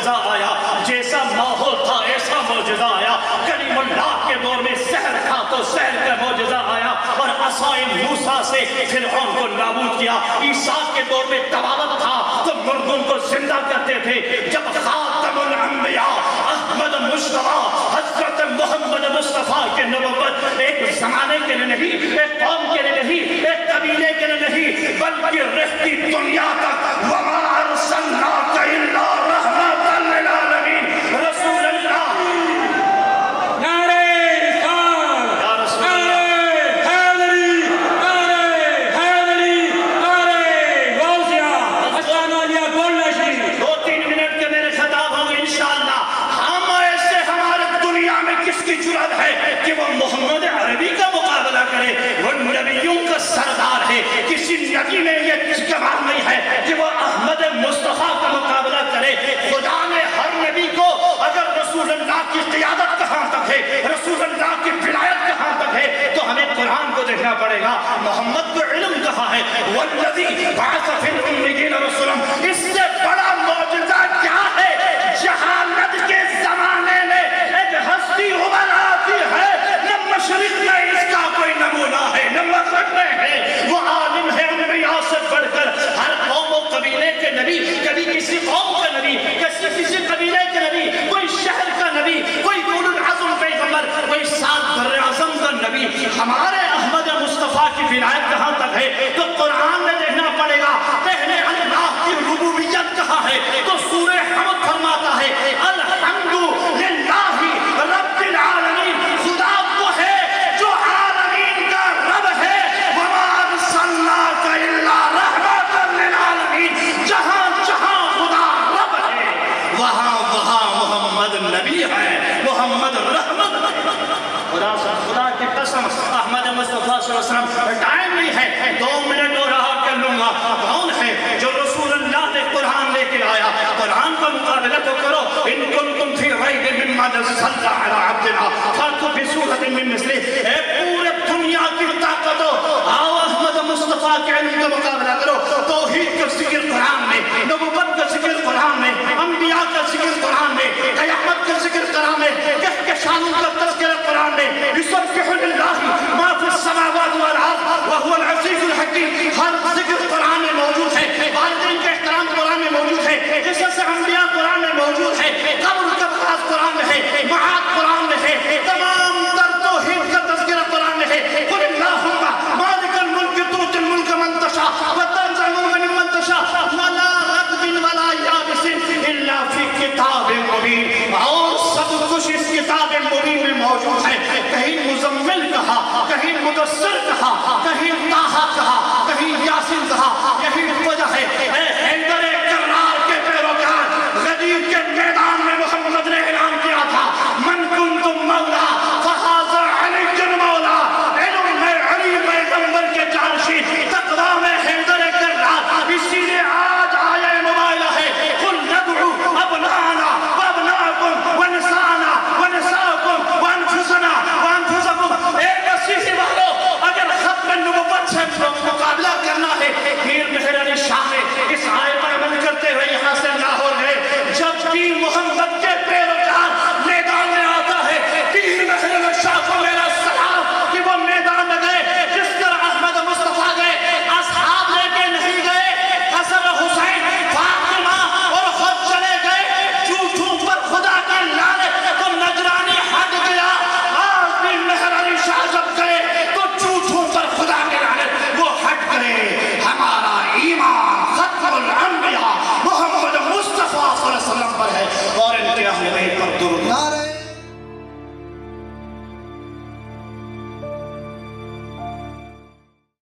معجزہ آیا، جیسا ماحول تھا ایسا معجزہ آیا۔ کلیم اللہ کے دور میں سحر تھا تو سحر کا معجزہ آیا اور عصائے موسیٰ سے فرعون کو نابود کیا۔ عیسیٰ کے دور میں تباہت تھا تو مردوں کو زندہ کرتے تھے۔ جب خاتم الانبیاء احمد مصطفیٰ حضرت محمد مصطفیٰ کے نبوت ایک زمانے کے لیے نہیں، ایک قوم کے لیے نہیں، ایک قبیلے کے لیے نہیں، بلکہ رہتی دنیا تک وما ارسلناک الا رحمۃ للعالمین رسول اللہ۔ محمد عربی کا مقابلہ کرے، وہ نبیوں کا سردار ہے، کسی نبی میں یہ کمال نہیں ہے کہ وہ احمد مصطفیٰ کا مقابلہ کرے۔ خدا نے ہر نبی کو اگر رسول اللہ کی قیادت کہاں تک ہے، رسول اللہ کی ولایت کہاں تک ہے، تو ہمیں قرآن کو دیکھنا پڑے گا۔ محمد کو علم کہا ہے، والذی بعث فی الامیین رسولا، اس سے بڑا معجزہ کیا ہے؟ جہالت کے زمانے میں ایک ہستی ابھر آتی ہے، مشرق میں اس کا کوئی نمونہ ہے، نہ مغرب میں ہے، وہ عالم ہے انبیاء سے بڑھ کر، ہر قوم و قبیلے کے نبی، کبھی کسی قوم کا نبی، کسی قبیلے کے نبی، کوئی شہر کا نبی، کوئی اولو العزم پیغمبر، کوئی سات بر اعظم کا نبی۔ ہمارے احمد مصطفیٰ کی ولایت کہاں تک ہے تو قرآن میں دیکھنا پڑے گا۔ پہلے اللہ کی ربوبیت کہاں ہے تو سورہ حمد فرماتا ہے الحمد للہ رب العالمین، خدا وہ ہے جو عالمین کا رب ہے۔ وما ارسلناک الا رحمۃ للعالمین، جہاں جہاں خدا رب ہے وہاں وہاں محمد نبی ہے، محمد رحمت۔ خدا کی قسم احمد مصطفیٰ صلی اللہ علیہ وسلم، ٹائم نہیں ہے، 2 منٹ اور رہا کر لوں گا۔ کون ہے جو رسول اللہ نے قرآن لے کے آیا؟ قرآن کا مقابلہ تو کرو۔ ان کنتم فی ریب مما نزلنا علی عبدنا فاتوا بسورۃ من مثلہ۔ اے پورے دنیا کی طاقتوں، آؤ احمد مصطفیٰ کے علم کا مقابلہ کرو۔ توحید کا ذکر قرآن میں، نبوت کا ذکر قرآن میں، انبیاء کا ذکر قرآن میں، قیامت کا ذکر قرآن میں، کہکشانوں کا تذکرہ قرآن میں۔ یسبح للہ ما فی السماوات والارض وهو العزیز الحکیم، ہر ذکر قرآن میں موجود ہے۔ والدین کا احترام قرآن میں موجود ہے، قصص انبیاء قرآن میں موجود ہے، قبر کا بحث قرآن میں ہے، معاد قرآن میں ہے، تمام